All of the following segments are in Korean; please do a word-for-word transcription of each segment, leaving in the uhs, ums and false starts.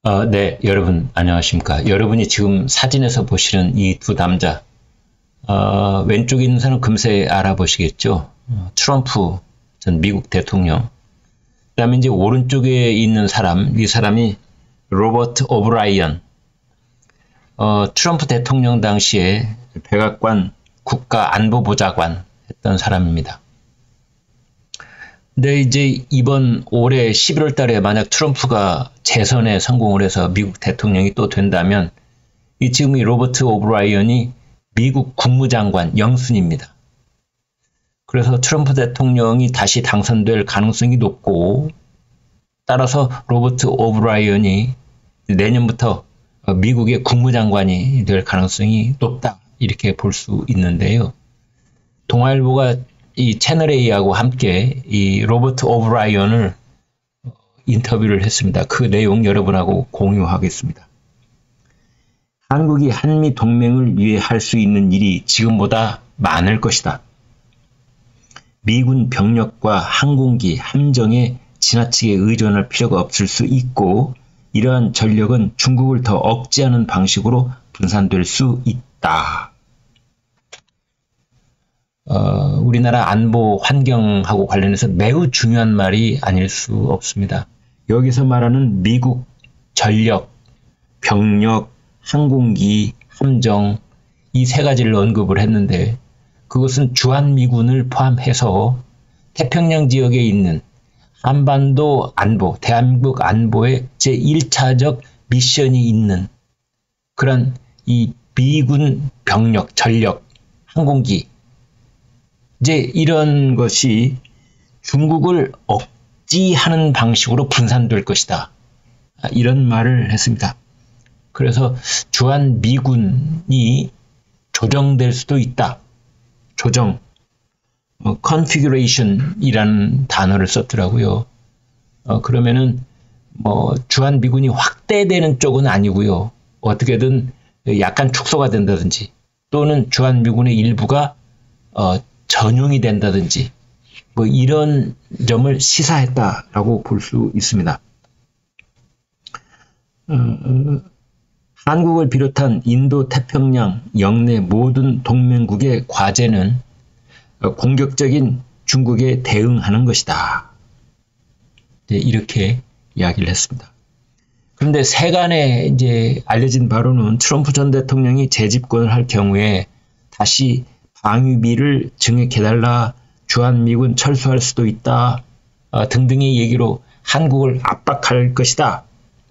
어, 네, 여러분 안녕하십니까. 여러분이 지금 사진에서 보시는 이 두 남자, 어, 왼쪽에 있는 사람은 금세 알아보시겠죠. 어, 트럼프 전 미국 대통령. 그 다음에 이제 오른쪽에 있는 사람, 이 사람이 로버트 오브라이언. 어, 트럼프 대통령 당시에 백악관 국가안보보좌관 했던 사람입니다. 근데 이제 이번 올해 십일월 달에 만약 트럼프가 재선에 성공을 해서 미국 대통령이 또 된다면 이 지금 이 로버트 오브라이언이 미국 국무장관 영순입니다. 그래서 트럼프 대통령이 다시 당선될 가능성이 높고, 따라서 로버트 오브라이언이 내년부터 미국의 국무장관이 될 가능성이 높다, 이렇게 볼 수 있는데요. 동아일보가 이 채널A하고 함께 이 로버트 오브라이언을 인터뷰를 했습니다. 그 내용 여러분하고 공유하겠습니다. 한국이 한미 동맹을 위해 할 수 있는 일이 지금보다 많을 것이다. 미군 병력과 항공기, 함정에 지나치게 의존할 필요가 없을 수 있고, 이러한 전력은 중국을 더 억제하는 방식으로 분산될 수 있다. 어, 우리나라 안보 환경하고 관련해서 매우 중요한 말이 아닐 수 없습니다. 여기서 말하는 미국 전력, 병력, 항공기, 함정, 이 세 가지를 언급을 했는데, 그것은 주한미군을 포함해서 태평양 지역에 있는 한반도 안보, 대한민국 안보의 제일 차적 미션이 있는 그런 이 미군 병력, 전력, 항공기, 이제 이런 것이 중국을 억지하는 방식으로 분산될 것이다, 이런 말을 했습니다. 그래서 주한미군이 조정될 수도 있다. 조정, 어, configuration이라는 단어를 썼더라고요. 어, 그러면은 뭐 주한미군이 확대되는 쪽은 아니고요. 어떻게든 약간 축소가 된다든지, 또는 주한미군의 일부가 어, 전용이 된다든지, 뭐 이런 점을 시사했다라고 볼 수 있습니다. 어, 한국을 비롯한 인도 태평양 영내 모든 동맹국의 과제는 공격적인 중국에 대응하는 것이다. 네, 이렇게 이야기를 했습니다. 그런데 세간에 이제 알려진 바로는 트럼프 전 대통령이 재집권을 할 경우에 다시 방위비를 증액해달라, 주한미군 철수할 수도 있다, 어, 등등의 얘기로 한국을 압박할 것이다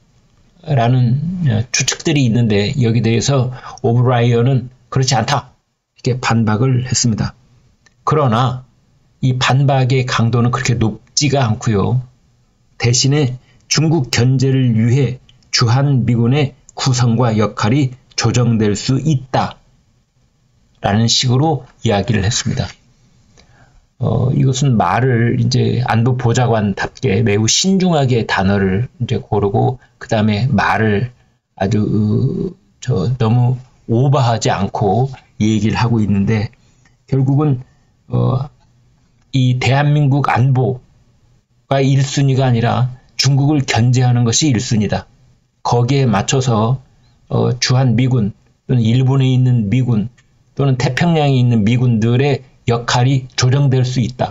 라는 추측들이 있는데, 여기 대해서 오브라이언은 그렇지 않다, 이렇게 반박을 했습니다. 그러나 이 반박의 강도는 그렇게 높지가 않고요. 대신에 중국 견제를 위해 주한미군의 구성과 역할이 조정될 수 있다 라는 식으로 이야기를 했습니다. 어, 이것은 말을 이제 안보보좌관답게 매우 신중하게 단어를 이제 고르고, 그 다음에 말을 아주, 어, 저, 너무 오버하지 않고 얘기를 하고 있는데, 결국은, 어, 이 대한민국 안보가 일 순위가 아니라 중국을 견제하는 것이 일 순위다. 거기에 맞춰서, 어, 주한미군, 또는 일본에 있는 미군, 또는 태평양에 있는 미군들의 역할이 조정될 수 있다.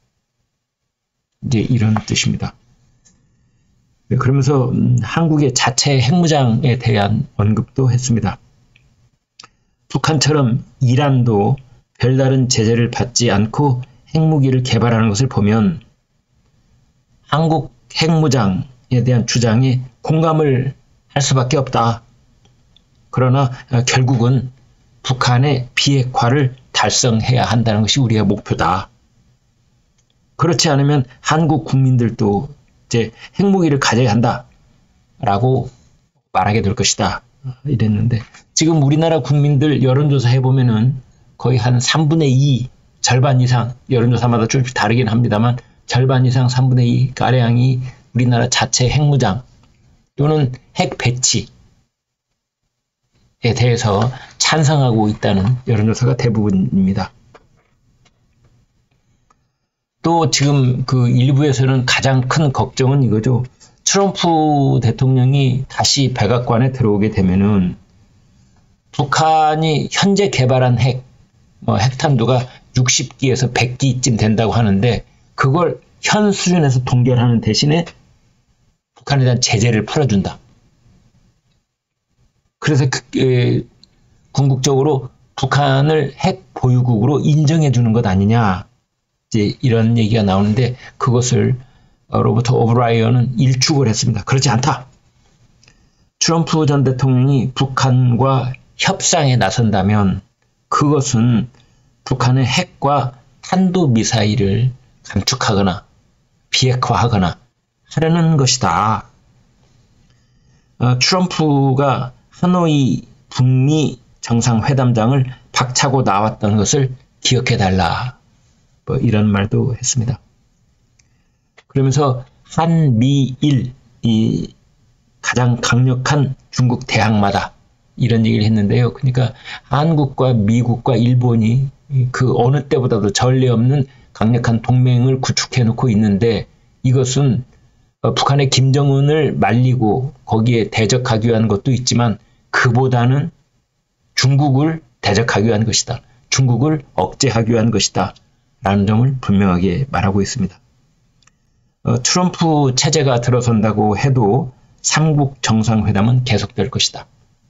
이제 이런 뜻입니다. 그러면서 한국의 자체 핵무장에 대한 언급도 했습니다. 북한처럼 이란도 별다른 제재를 받지 않고 핵무기를 개발하는 것을 보면 한국 핵무장에 대한 주장에 공감을 할 수밖에 없다. 그러나 결국은 북한의 비핵화를 달성해야 한다는 것이 우리의 목표다. 그렇지 않으면 한국 국민들도 이제 핵무기를 가져야 한다라고 말하게 될 것이다, 이랬는데, 지금 우리나라 국민들 여론조사 해보면은 거의 한 삼분의 이, 절반 이상, 여론조사마다 조금씩 다르긴 합니다만 절반 이상, 삼분의 이 가량이 우리나라 자체 핵무장 또는 핵 배치에 대해서 찬성하고 있다는 여론조사가 대부분입니다. 또 지금 그 일부에서는 가장 큰 걱정은 이거죠. 트럼프 대통령이 다시 백악관에 들어오게 되면은 북한이 현재 개발한 핵, 뭐 핵탄두가 육십 기에서 백 기쯤 된다고 하는데 그걸 현 수준에서 동결하는 대신에 북한에 대한 제재를 풀어준다. 그래서 그, 에, 궁극적으로 북한을 핵 보유국으로 인정해 주는 것 아니냐. 이제 이런 얘기가 나오는데 그것을 로버트 오브라이언은 일축을 했습니다. 그렇지 않다. 트럼프 전 대통령이 북한과 협상에 나선다면 그것은 북한의 핵과 탄도미사일을 감축하거나 비핵화하거나 하려는 것이다. 어, 트럼프가 하노이 북미 정상회담장을 박차고 나왔던 것을 기억해달라. 뭐 이런 말도 했습니다. 그러면서 한미일 이 가장 강력한 중국 대항마다 이런 얘기를 했는데요. 그러니까 한국과 미국과 일본이 그 어느 때보다도 전례 없는 강력한 동맹을 구축해 놓고 있는데 이것은 북한의 김정은을 말리고 거기에 대적하기 위한 것도 있지만 그보다는 중국을 대적하기 위한 것이다. 중국을 억제하기 위한 것이다. 라는 점을 분명하게 말하고 있습니다. 어, 트럼프 체제가 들어선다고 해도 삼국 정상회담은 계속될 것이다.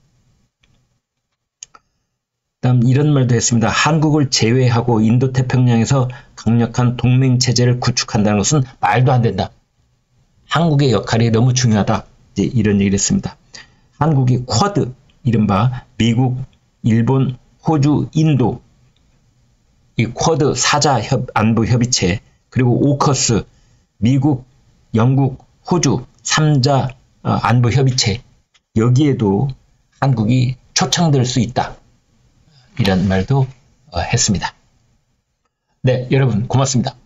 다음 이런 말도 했습니다. 한국을 제외하고 인도태평양에서 강력한 동맹체제를 구축한다는 것은 말도 안 된다. 한국의 역할이 너무 중요하다. 이제 이런 얘기를 했습니다. 한국이 쿼드, 이른바 미국, 일본, 호주, 인도 이 쿼드 사자 협, 안보 협의체 그리고 오커스 미국, 영국, 호주 삼자 어, 안보 협의체 여기에도 한국이 초청될 수 있다. 이런 말도 어, 했습니다. 네, 여러분 고맙습니다.